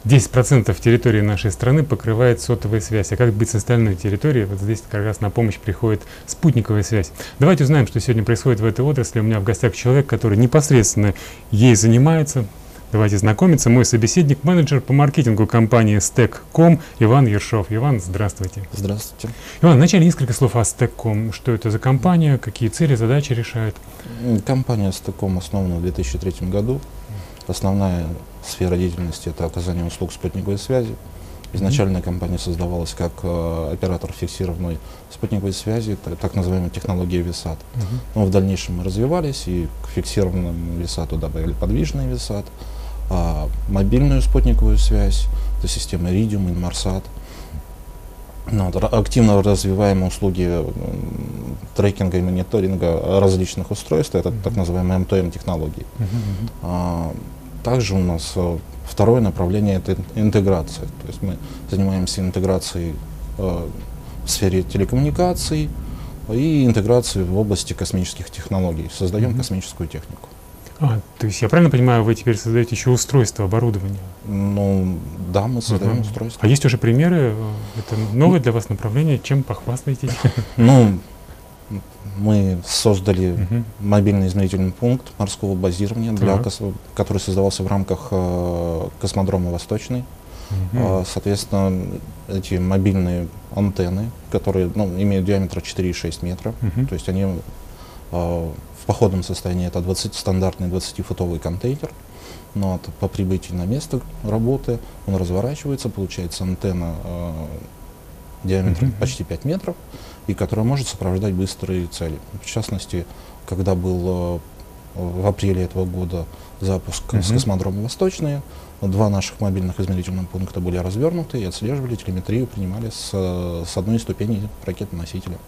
10% территории нашей страны покрывает сотовая связь. А как быть с остальной территорией? Вот здесь как раз на помощь приходит спутниковая связь. Давайте узнаем, что сегодня происходит в этой отрасли. У меня в гостях человек, который непосредственно ей занимается. Давайте знакомиться. Мой собеседник, менеджер по маркетингу компании Stack.com Иван Ершов. Иван, здравствуйте. Здравствуйте. Иван, вначале несколько слов о Stack.com. Что это за компания, какие цели, задачи решает? Компания Stack.com основана в 2003 году. Основная сфера деятельности — это оказание услуг спутниковой связи. Изначально компания создавалась как оператор фиксированной спутниковой связи, так называемая технология VSAT. Но в дальнейшем мы развивались и к фиксированному VSAT добавили подвижный VSAT, мобильную спутниковую связь, это система Iridium, Inmarsat. Активно развиваем услуги трекинга и мониторинга различных устройств, это так называемые M2M технологии. Также у нас второе направление — это интеграция. То есть мы занимаемся интеграцией в сфере телекоммуникаций и интеграцией в области космических технологий. Создаем космическую технику. То есть я правильно понимаю, вы теперь создаете еще устройство, оборудование? Ну, да, мы создаем устройство. А есть уже примеры? Это новое для вас направление? Чем похвастаетесь? Ну, мы создали мобильный измерительный пункт морского базирования, который создавался в рамках космодрома «Восточный». Соответственно, эти мобильные антенны, которые имеют диаметр 4,6 метра, то есть они в походном состоянии — это стандартный 20-футовый контейнер. Но по прибытии на место работы он разворачивается, получается антенна диаметром почти 5 метров, и которая может сопровождать быстрые цели. В частности, когда был в апреле этого года запуск с космодрома «Восточный», 2 наших мобильных измерительных пункта были развернуты и отслеживали телеметрию, принимали с одной ступени ракеты-носителя.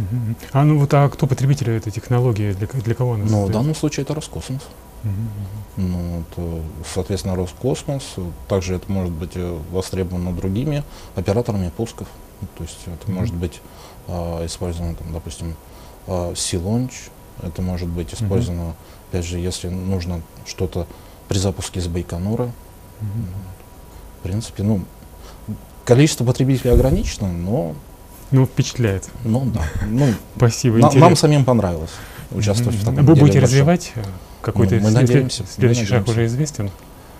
А кто потребитель этой технологии? Для кого она? В данном случае это Роскосмос. Соответственно, Роскосмос. Также это может быть востребовано другими операторами пусков. То есть это может быть использовано, допустим, Sea-Launch. Это может быть использовано, опять же, если нужно что-то при запуске с Байконура. В принципе, количество потребителей ограничено, но... впечатляет. Да. Спасибо. Нам самим понравилось участвовать в таком деле. Вы будете развивать какой-то следующий шаг уже известен?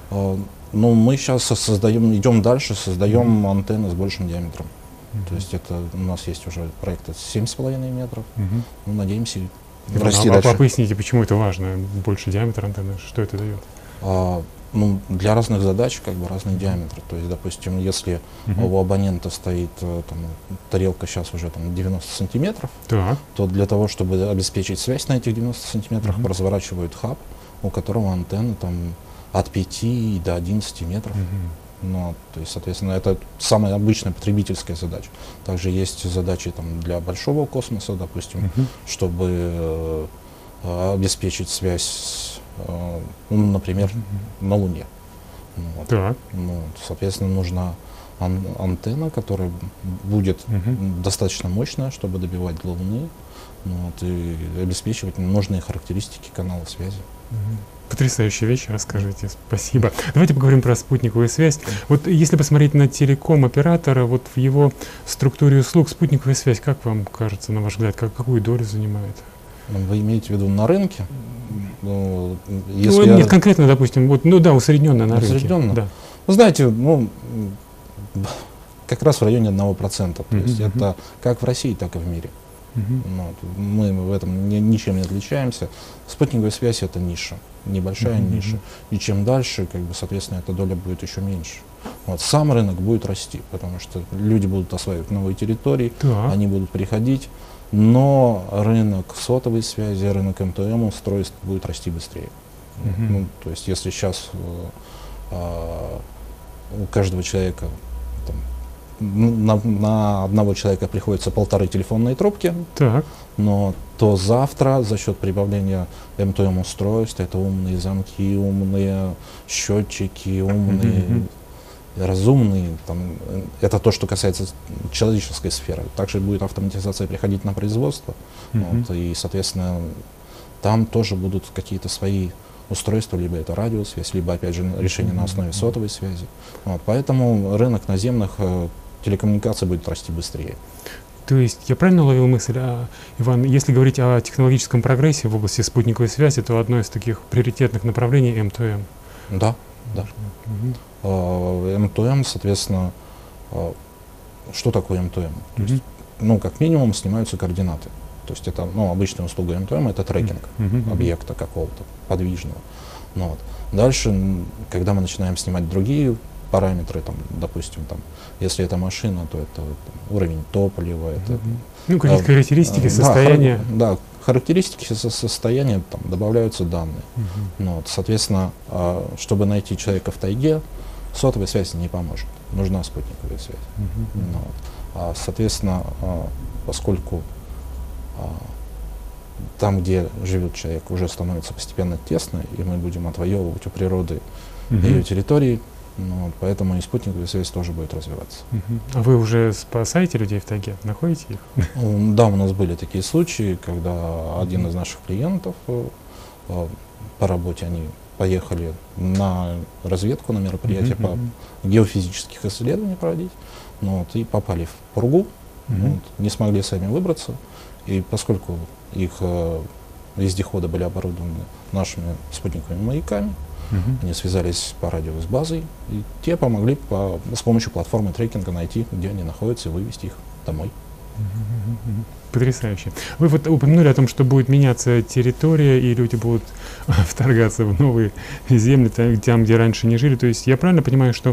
Мы сейчас идем дальше, создаем антенны с большим диаметром. То есть это у нас есть уже проект 7,5 метров. Надеемся расти дальше. Поясните, почему это важно, больше диаметр антенны, что это дает? Для разных задач разный диаметр. То есть, допустим, если у абонента стоит тарелка сейчас уже 90 сантиметров, то для того, чтобы обеспечить связь на этих 90 сантиметрах, разворачивают хаб, у которого антенна от 5 до 11 метров. То есть, соответственно, это самая обычная потребительская задача. Также есть задачи для большого космоса, допустим, чтобы обеспечить связь, например, на Луне. Соответственно, нужна антенна, которая будет достаточно мощная, чтобы добивать до Луны, и обеспечивать нужные характеристики канала связи. Потрясающая вещь, расскажите, спасибо. Давайте поговорим про спутниковую связь. Вот если посмотреть на телеком-оператора, в его структуре услуг спутниковая связь, как вам кажется, на ваш взгляд, какую долю занимает? Вы имеете в виду на рынке? Нет, конкретно, допустим, усредненно на рынке. Усредненно? Да. Вы знаете, как раз в районе 1%. То есть это как в России, так и в мире. Мы в этом ничем не отличаемся. Спутниковая связь — это ниша, небольшая ниша. И чем дальше, соответственно, эта доля будет еще меньше. Сам рынок будет расти, потому что люди будут осваивать новые территории, они будут приходить, но рынок сотовой связи, рынок МТМ устройств будет расти быстрее. То есть если сейчас у каждого человека на одного человека приходится 1,5 телефонные трубки, то завтра за счет прибавления МТМ устройств, это умные замки, умные счетчики, умные разумные, это то, что касается человеческой сферы. Также будет автоматизация приходить на производство, и, соответственно, там тоже будут какие-то свои устройство, либо это радиосвязь, либо, опять же, решение на основе сотовой связи. Вот, поэтому рынок наземных телекоммуникаций будет расти быстрее. То есть я правильно уловил мысль, Иван, если говорить о технологическом прогрессе в области спутниковой связи, то одно из таких приоритетных направлений M2M. Да, да. M2M, соответственно, что такое M2M? То есть, как минимум снимаются координаты. То есть это, обычная услуга M2M — это трекинг объекта какого-то подвижного. Вот. Дальше, когда мы начинаем снимать другие параметры, допустим, если это машина, то это уровень топлива, это какие-то характеристики, состояния. Да, характеристики состояния, добавляются данные. Соответственно, чтобы найти человека в тайге, сотовая связь не поможет, нужна спутниковая связь. Соответственно, поскольку там, где живет человек, уже становится постепенно тесно, и мы будем отвоевывать у природы ее территории, поэтому и спутниковая связь тоже будет развиваться. А вы уже спасаете людей в тайге? Находите их? Да, у нас были такие случаи, когда один из наших клиентов по работе, они поехали на разведку, на мероприятие по геофизических исследований проводить, и попали в пургу, не смогли сами выбраться, и поскольку их вездеходы были оборудованы нашими спутниковыми маяками, они связались по радио с базой, и те помогли с помощью платформы трекинга найти, где они находятся, и вывести их домой. Потрясающе. Вы вот упомянули о том, что будет меняться территория, и люди будут вторгаться в новые земли, там, где раньше не жили. То есть я правильно понимаю, что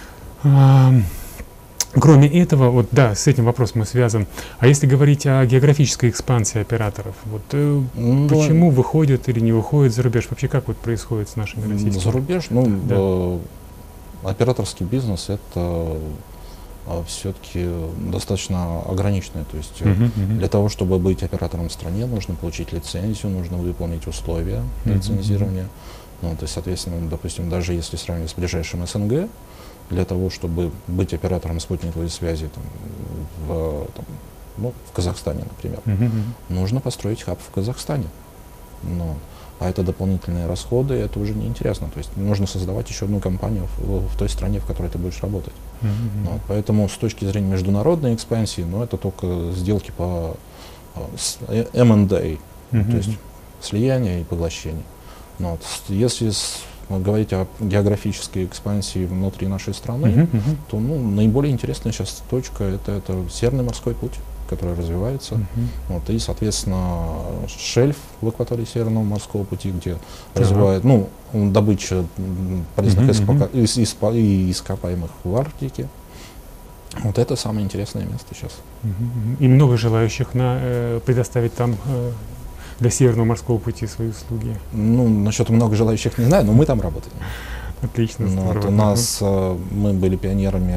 кроме этого, с этим вопросом связан. А если говорить о географической экспансии операторов, почему выходят или не выходят за рубеж? Вообще как происходит с нашими российскими? За рубеж? Операторский бизнес — это все-таки достаточно ограниченное. То есть для того, чтобы быть оператором в стране, нужно получить лицензию, нужно выполнить условия лицензирования. То есть, соответственно, допустим, даже если сравнивать с ближайшим СНГ, для того, чтобы быть оператором спутниковой связи в Казахстане, например, нужно построить хаб в Казахстане. А это дополнительные расходы, это уже неинтересно. То есть нужно создавать еще одну компанию в той стране, в которой ты будешь работать. Поэтому с точки зрения международной экспансии, это только сделки по M&A, то есть слияние и поглощение. Если говорить о географической экспансии внутри нашей страны, то наиболее интересная сейчас точка — это Северный морской путь, который развивается. И, соответственно, шельф в акватории Северного морского пути, где развивают добыча полезных ископаемых в Арктике. Это самое интересное место сейчас. И много желающих предоставить там для Северного морского пути свои услуги? Насчет много желающих не знаю, но мы там работаем. Отлично. У нас мы были пионерами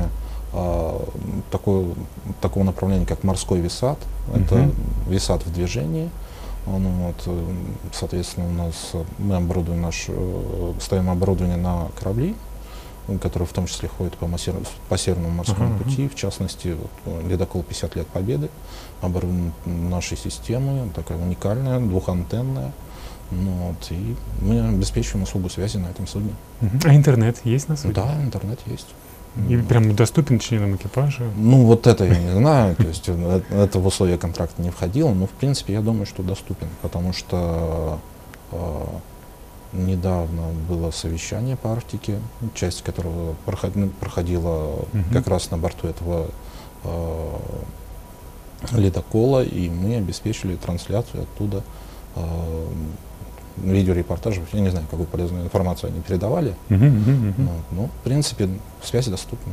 такого направления, как морской ВИСАТ. Это ВИСАТ в движении. Соответственно, мы ставим оборудование на корабли, которые в том числе ходят по Северному морскому пути. В частности, ледокол 50 лет Победы оборудован нашей системой, такая уникальная, двухантенная. И мы обеспечиваем услугу связи на этом судне. А интернет есть на судне? Да, интернет есть. И прям доступен членам экипажа? Это я не знаю, то есть это в условия контракта не входило, но в принципе я думаю, что доступен, потому что недавно было совещание по Арктике, часть которого проходила как раз на борту этого ледокола, и мы обеспечили трансляцию оттуда видеорепортажев. Я не знаю, какую полезную информацию они передавали, но в принципе связь доступна.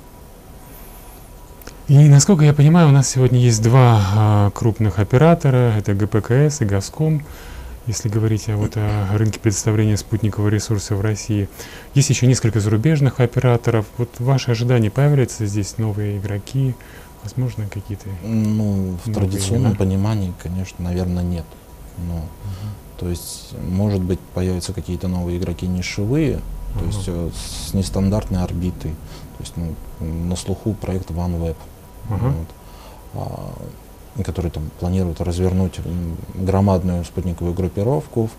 И насколько я понимаю, у нас сегодня есть два крупных оператора, это ГПКС и Газком. Если говорить о рынке предоставления спутникового ресурса в России, есть еще несколько зарубежных операторов. Ваши ожидания, появляются здесь новые игроки, возможно, какие-то? В традиционном понимании, конечно, наверное, нет. То есть, может быть, появятся какие-то новые игроки нишевые, то есть с нестандартной орбитой. То есть на слуху проект OneWeb. который там планирует развернуть громадную спутниковую группировку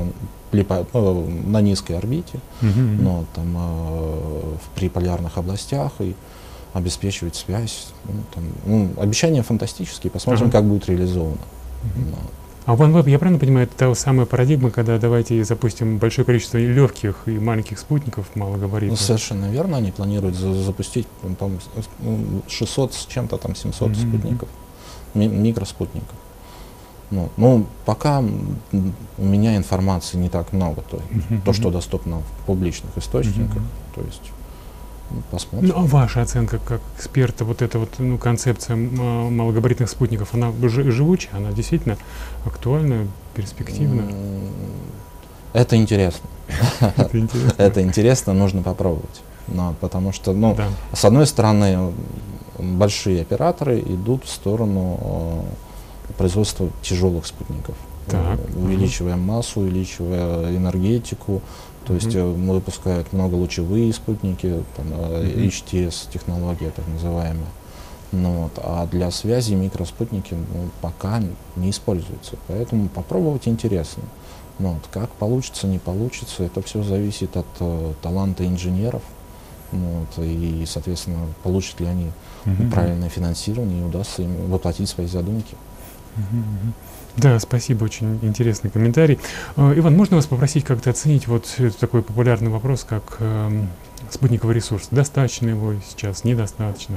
на низкой орбите, но там в приполярных областях и обеспечивать связь. Обещания фантастические, посмотрим, как будет реализовано. А OneWeb, я правильно понимаю, это та самая парадигма, когда давайте запустим большое количество легких и маленьких спутников, малогабаритных? Совершенно верно, они планируют запустить, по-моему, 600 с чем-то, там 700 спутников, микроспутников. Пока у меня информации не так много, то что доступно в публичных источниках, то есть посмотрим. А ваша оценка как эксперта, вот эта концепция малогабаритных спутников, она живучая, она действительно актуальна, перспективна? Это интересно. Это интересно, нужно попробовать. Потому что, с одной стороны, большие операторы идут в сторону производства тяжелых спутников, увеличивая массу, увеличивая энергетику. То есть выпускают многолучевые спутники, HTS технология так называемая. А для связи микроспутники пока не используются. Поэтому попробовать интересно. Как получится, не получится, это все зависит от таланта инженеров. И, соответственно, получат ли они правильное финансирование и удастся им воплотить свои задумки. Да, спасибо, очень интересный комментарий. Иван, можно вас попросить как-то оценить вот такой популярный вопрос, как спутниковый ресурс? Достаточно его сейчас, недостаточно?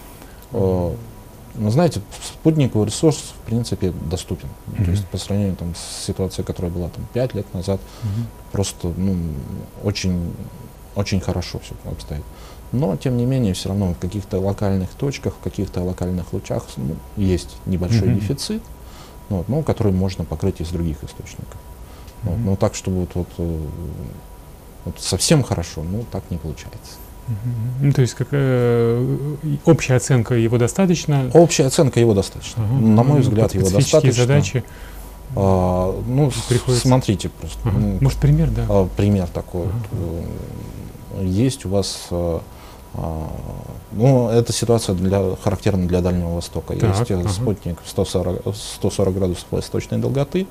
Знаете, спутниковый ресурс, в принципе, доступен. То есть по сравнению с ситуацией, которая была 5 лет назад, просто очень, очень хорошо все обстоит. Но, тем не менее, все равно в каких-то локальных точках, в каких-то локальных лучах есть небольшой дефицит, который можно покрыть из других источников. Но так, чтобы совсем хорошо, так не получается. То есть общая оценка его достаточно? Общая оценка его достаточно. На мой взгляд, его достаточно. Задачи смотрите просто. Может, пример, да? Пример такой. Есть у вас... эта ситуация характерна для Дальнего Востока. Есть спутник 140 градусов восточной долготы.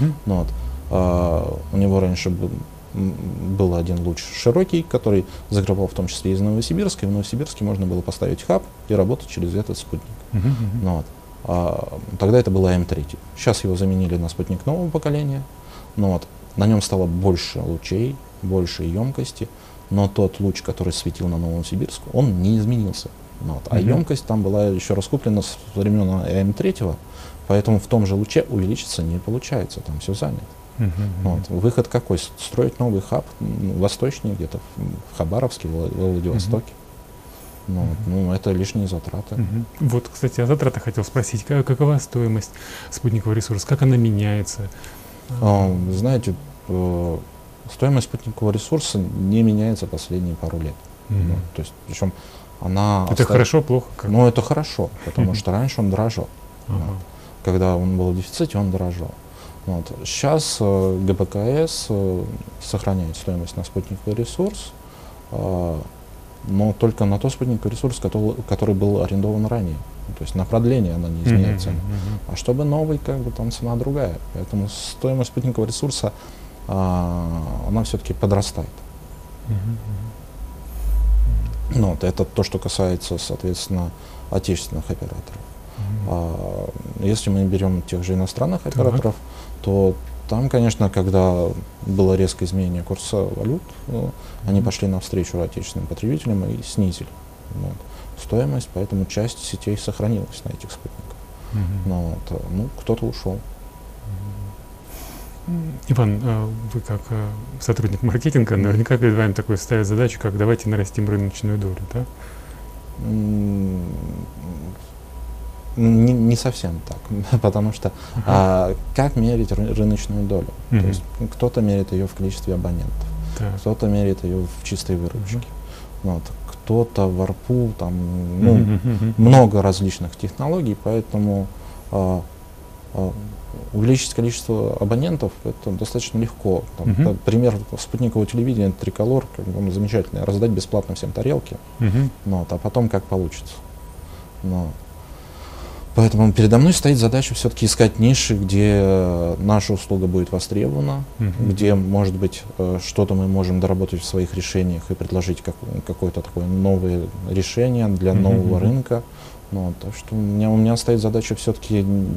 У него раньше был один луч широкий, который закрывал в том числе из Новосибирска. И в Новосибирске можно было поставить хаб и работать через этот спутник. Тогда это была М3. Сейчас его заменили на спутник нового поколения. На нем стало больше лучей, больше емкости. Но тот луч, который светил на Новосибирск, он не изменился. А емкость там была еще раскуплена с времен М3, поэтому в том же луче увеличиться не получается, там все занято. Выход какой? Строить новый хаб восточный, где-то в Хабаровске, в Владивостоке. Это лишние затраты. Вот, кстати, о затратах хотел спросить. Какова стоимость спутникового ресурса? Как она меняется? Знаете, стоимость спутникового ресурса не меняется последние пару лет. То есть, причем она... Это хорошо, плохо? Это хорошо, потому что раньше он дорожал. Когда он был в дефиците, он дорожал. Сейчас ГБКС сохраняет стоимость на спутниковый ресурс, но только на тот спутниковый ресурс, который был арендован ранее. То есть на продление она не изменяет цену. А чтобы новый, там цена другая. Поэтому стоимость спутникового ресурса она все-таки подрастает. Это то, что касается, соответственно, отечественных операторов. Если мы берем тех же иностранных операторов, то там, конечно, когда было резкое изменение курса валют, они пошли навстречу отечественным потребителям и снизили стоимость, поэтому часть сетей сохранилась на этих спутниках. Кто-то ушел. Иван, вы как сотрудник маркетинга, наверняка перед вами такой ставят задачу, как давайте нарастим рыночную долю, да? Не совсем так, потому что как мерить рыночную долю? То есть кто-то меряет ее в количестве абонентов, кто-то меряет ее в чистой выручке, кто-то в ARPU, там много различных технологий, поэтому увеличить количество абонентов это достаточно легко. Пример спутникового телевидения Триколор, замечательный, раздать бесплатно всем тарелки, а потом как получится. Поэтому передо мной стоит задача все-таки искать ниши, где наша услуга будет востребована, где, может быть, что-то мы можем доработать в своих решениях и предложить какое-то такое новое решение для нового рынка. Ну, так что у меня стоит задача все-таки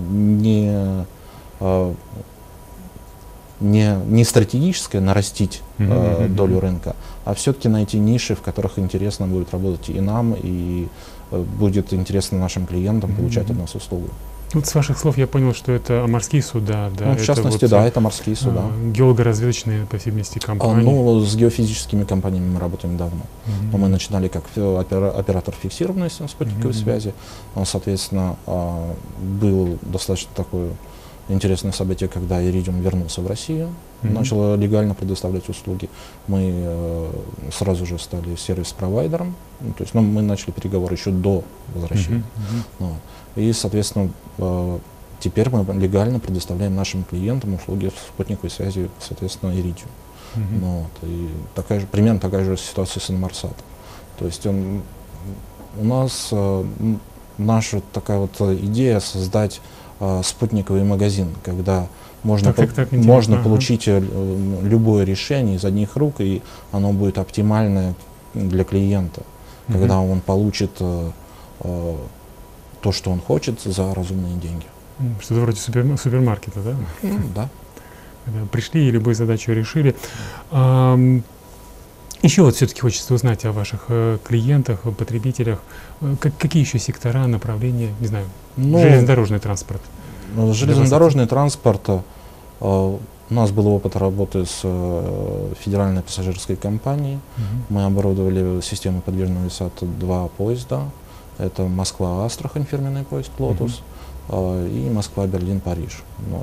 не стратегическая, нарастить долю рынка, а все-таки найти ниши, в которых интересно будет работать и нам, и будет интересно нашим клиентам получать от нас услугу. Вот с ваших слов я понял, что это морские суда, да? Ну, в частности, вот, да, это морские суда. Геолого-разведочные, по всей видимости, компании. Ну, с геофизическими компаниями мы работаем давно. Но мы начинали как оператор фиксированной спутниковой связи. Соответственно, был достаточно такое интересное событие, когда Iridium вернулся в Россию, начал легально предоставлять услуги. Мы сразу же стали сервис-провайдером, то есть мы начали переговоры еще до возвращения. И, соответственно, теперь мы легально предоставляем нашим клиентам услуги спутниковой связи, соответственно, Iridium. И примерно такая же ситуация с Inmarsat. То есть у нас наша такая вот идея создать спутниковый магазин, когда можно получить любое решение из одних рук, и оно будет оптимальное для клиента, когда он получит то, что он хочет, за разумные деньги. Что-то вроде супермаркета, да? Да. Пришли и любую задачу решили. Еще вот все-таки хочется узнать о ваших клиентах, потребителях. Какие еще сектора, направления, не знаю, железнодорожный транспорт? Железнодорожный транспорт. У нас был опыт работы с федеральной пассажирской компанией. Мы оборудовали системой подвижного висат 2 поезда. Это Москва-Астрахань, фирменный поезд «Лотус», и Москва-Берлин-Париж.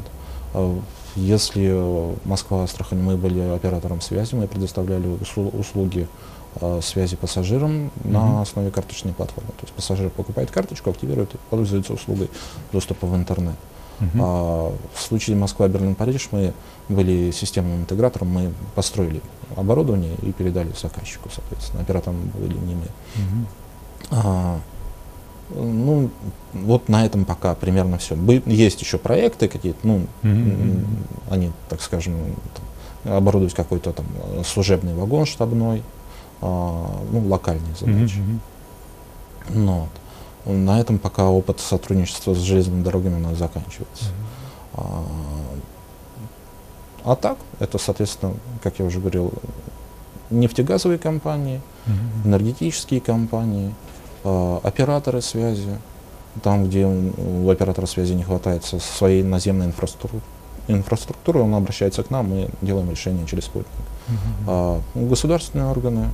Если Москва-Астрахань, мы были оператором связи, мы предоставляли услуги связи пассажирам на основе карточной платформы. То есть пассажир покупает карточку, активирует и пользуется услугой доступа в интернет. В случае Москва-Берлин-Париж мы были системным интегратором, мы построили оборудование и передали заказчику, соответственно, оператором были не мы. Ну, вот на этом пока примерно все. Есть еще проекты какие-то, они, так скажем, оборудовать какой-то там служебный вагон штабной, локальные задачи. Но на этом пока опыт сотрудничества с железными дорогами у нас заканчивается. А так, это, соответственно, как я уже говорил, нефтегазовые компании, энергетические компании, операторы связи, там, где у оператора связи не хватает своей наземной инфраструктуры, он обращается к нам, мы делаем решение через спутник. Государственные органы,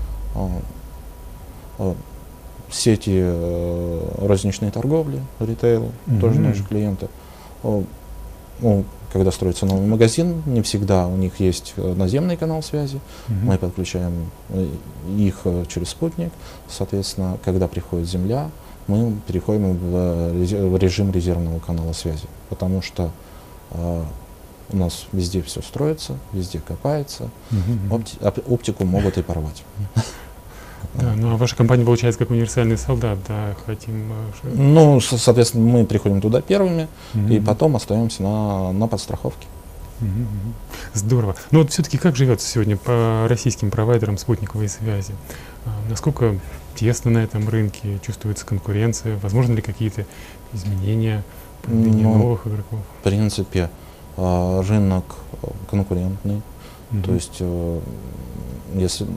сети розничной торговли, ритейл, тоже наши клиенты. Когда строится новый магазин, не всегда у них есть наземный канал связи. Мы подключаем их через спутник. Соответственно, когда приходит земля, мы переходим в режим резервного канала связи. Потому что у нас везде все строится, везде копается. Оптику могут и порвать. Да, ну а ваша компания получается как универсальный солдат, да, хотим... Ну, соответственно, мы приходим туда первыми, и потом остаемся на подстраховке. Здорово. Но вот все-таки как живется сегодня по российским провайдерам спутниковой связи? Насколько тесно на этом рынке, чувствуется конкуренция, возможно ли какие-то изменения, появление новых игроков? В принципе, рынок конкурентный, то есть если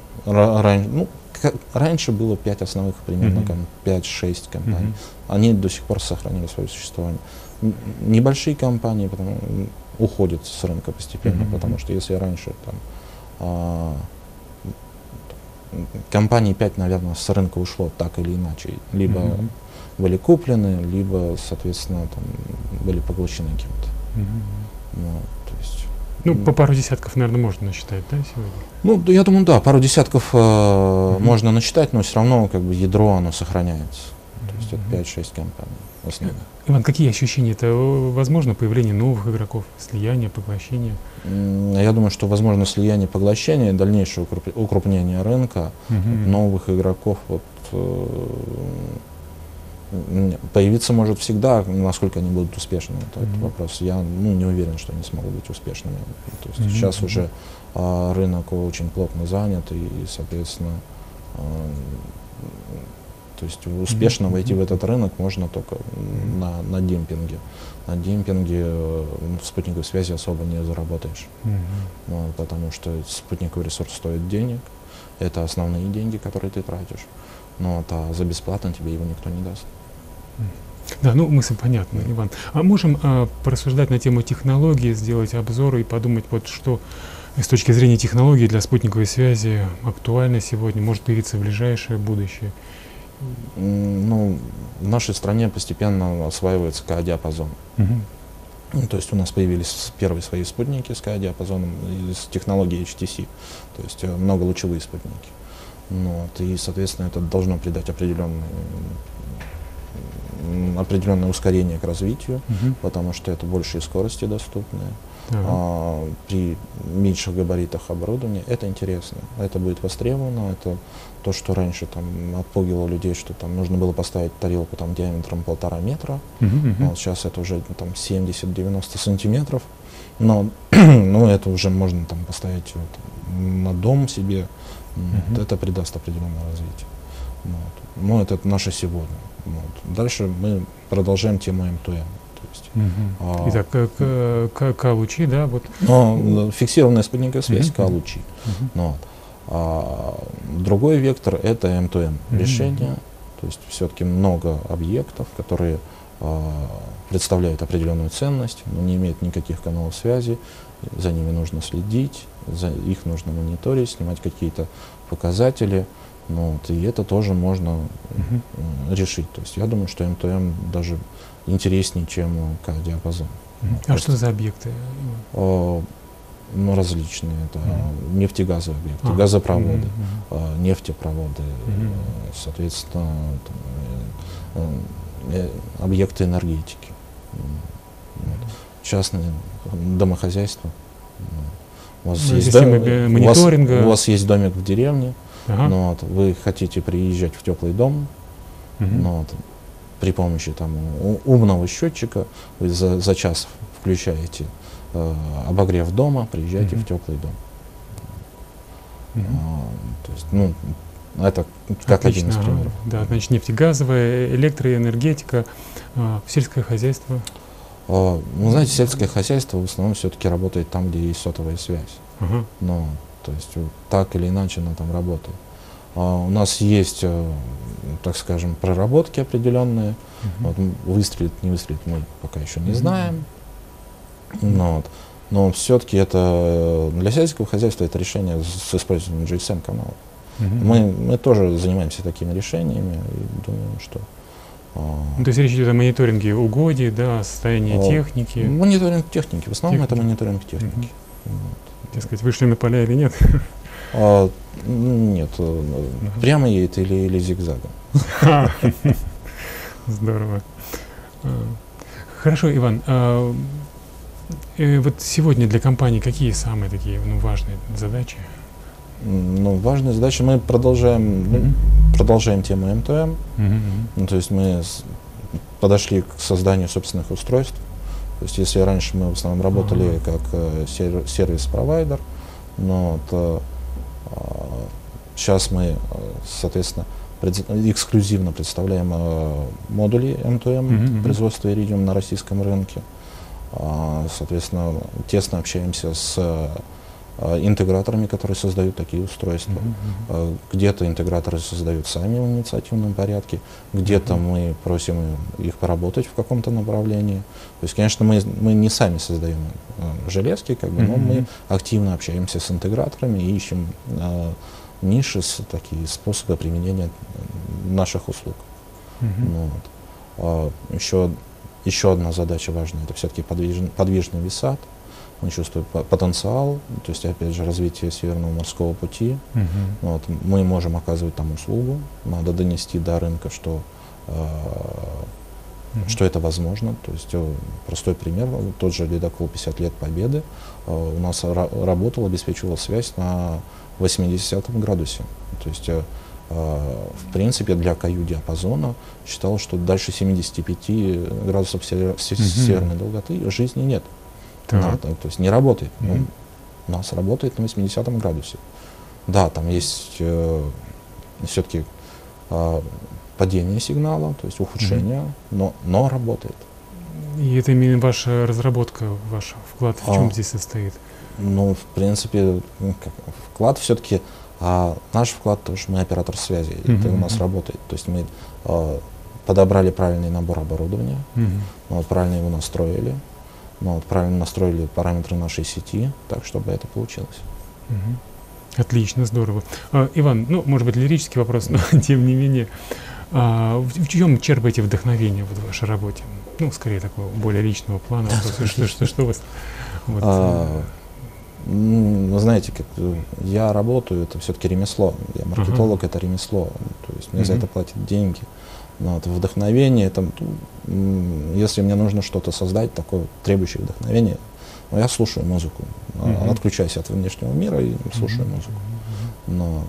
раньше было 5 основных, примерно 5-6 компаний. Они до сих пор сохранили свое существование. Небольшие компании уходят с рынка постепенно, потому что если раньше компаний 5, наверное, с рынка ушло так или иначе. Либо были куплены, либо, соответственно, были поглощены кем-то. По пару десятков, наверное, можно насчитать, да, сегодня? Ну, я думаю, да, пару десятков можно насчитать, но все равно ядро, оно сохраняется. То есть это 5-6 компаний основных. Иван, какие ощущения? Это возможно появление новых игроков, слияние, поглощение? Я думаю, что возможно слияние, поглощение, дальнейшее укрупнение рынка, новых игроков. Появиться может всегда, насколько они будут успешными, это вопрос. Я не уверен, что они смогут быть успешными. То есть сейчас уже рынок очень плотно занят, и соответственно, то есть успешно войти в этот рынок можно только на демпинге. На демпинге в спутниковой связи особо не заработаешь, потому что спутниковый ресурс стоит денег, это основные деньги, которые ты тратишь, а за бесплатно тебе его никто не даст. Да, ну мысль понятна, Иван. А можем порассуждать на тему технологии, сделать обзор и подумать, вот что с точки зрения технологий для спутниковой связи актуально сегодня, может появиться в ближайшее будущее? В нашей стране постепенно осваивается КА-диапазон. То есть у нас появились первые свои спутники с КА-диапазоном из технологии HTC, то есть многолучевые спутники. И, соответственно, это должно придать определенное ускорение к развитию, потому что это большие скорости доступные. При меньших габаритах оборудования это интересно, это будет востребовано, это то, что раньше отпугивало людей, что нужно было поставить тарелку диаметром 1,5 метра, сейчас это уже 70-90 сантиметров, но это уже можно поставить на дом себе, это придаст определенное развитие. Это наше сегодня. Дальше мы продолжаем тему M2M. Итак, КА-лучи, да? Фиксированная спутниковая связь, КА-лучи. Другой вектор — это M2M решение, то есть все-таки много объектов, которые представляют определенную ценность, но не имеют никаких каналов связи, за ними нужно следить, их нужно мониторить, снимать какие-то показатели, и это тоже можно решить. То есть я думаю, что M2M даже интереснее, чем КА-диапазон. А что за объекты? Различные. Это нефтегазовые объекты, газопроводы, нефтепроводы, соответственно, объекты энергетики, частные домохозяйства. У вас есть мониторинга. У вас есть домик в деревне, вы хотите приезжать в теплый дом, при помощи умного счетчика вы за час включаете обогрев дома, приезжайте в теплый дом. То есть, это как один из примеров. Да, значит, нефтегазовая, электроэнергетика, сельское хозяйство. Знаете, сельское хозяйство в основном все-таки работает там, где есть сотовая связь. То есть так или иначе она там работает. У нас есть, так скажем, проработки определенные. Выстрелит, не выстрелит, мы пока еще не знаем. Но все-таки это для сельского хозяйства это решение с использованием GSM-каналов. Мы тоже занимаемся такими решениями и думаем, что... То есть речь идет о мониторинге угодий, да, состоянии техники? Мониторинг техники, в основном это мониторинг техники. Дескать, вышли на поля или нет? Нет, прямо едет или зигзагом. Здорово. Хорошо, Иван, вот сегодня для компании какие самые такие важные задачи? Важные задачи мы продолжаем тему M2M. То есть мы подошли к созданию собственных устройств. То есть если раньше мы в основном работали как сервис-провайдер, сейчас мы, соответственно, эксклюзивно представляем модули M2M производства Iridium на российском рынке. Соответственно, тесно общаемся с интеграторами, которые создают такие устройства. Где-то интеграторы создают сами в инициативном порядке, где-то мы просим их поработать в каком-то направлении. То есть, конечно, мы не сами создаем железки, но мы активно общаемся с интеграторами и ищем ниши, такие способы применения наших услуг. Еще одна задача важная — это все-таки подвижный висат. Мы чувствуем потенциал, то есть, опять же, развитие Северного морского пути. Мы можем оказывать там услугу, надо донести до рынка, что это возможно. То есть, простой пример, тот же ледокол 50 лет Победы у нас работал, обеспечивал связь на 80 градусе. То есть В принципе, для каю-диапазона считал, что дальше 75 градусов северной долготы жизни нет. То есть не работает. У нас работает на 80 градусе. Да, там есть все-таки падение сигнала, то есть ухудшение, но работает. И это именно ваша разработка, ваш вклад в чем здесь состоит? Ну, в принципе, вклад все-таки, наш вклад, то, что мы оператор связи, это у нас работает. То есть мы подобрали правильный набор оборудования, правильно его настроили, правильно настроили параметры нашей сети, так, чтобы это получилось. Отлично, здорово. Иван, ну, может быть, лирический вопрос, но тем не менее, в чем черпаете вдохновение в вашей работе? Ну, скорее, такого более личного плана. Что у вас? Вы знаете, как я работаю, это все-таки ремесло. Я маркетолог, это ремесло. То есть мне за это платят деньги. Но это вдохновение, это, если мне нужно что-то создать, такое требующее вдохновения, я слушаю музыку. Отключаюсь от внешнего мира и слушаю музыку.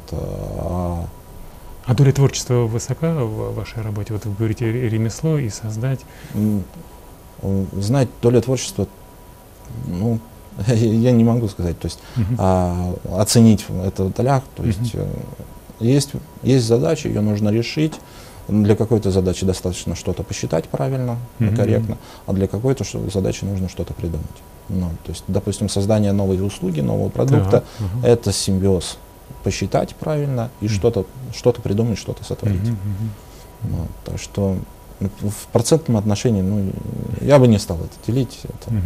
А доля творчества высока в вашей работе? Вот вы говорите ремесло и создать. Знаете, доля творчества, ну, я не могу сказать, то есть оценить это в долях, то есть есть задача, ее нужно решить. Для какой-то задачи достаточно что-то посчитать правильно, корректно, а для какой-то задачи нужно что-то придумать. Ну, то есть, допустим, создание новой услуги, нового продукта, это симбиоз. Посчитать правильно и что-то придумать, что-то сотворить. Так что в процентном отношении, ну, я бы не стал это делить.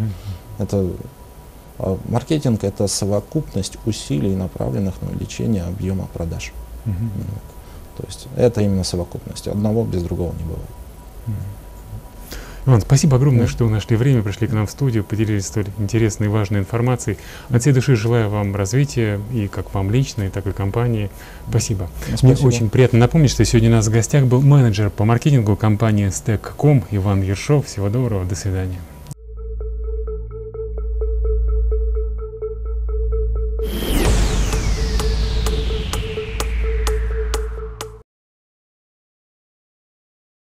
Маркетинг — это совокупность усилий, направленных на увеличение объема продаж. То есть это именно совокупность. Одного без другого не бывает. Иван, спасибо огромное, что нашли время, пришли к нам в студию, поделились столь интересной и важной информацией. От всей души желаю вам развития, и как вам лично, и так и компании. Спасибо. Мне очень приятно напомнить, что сегодня у нас в гостях был менеджер по маркетингу компании Stack.com Иван Ершов. Всего доброго, до свидания.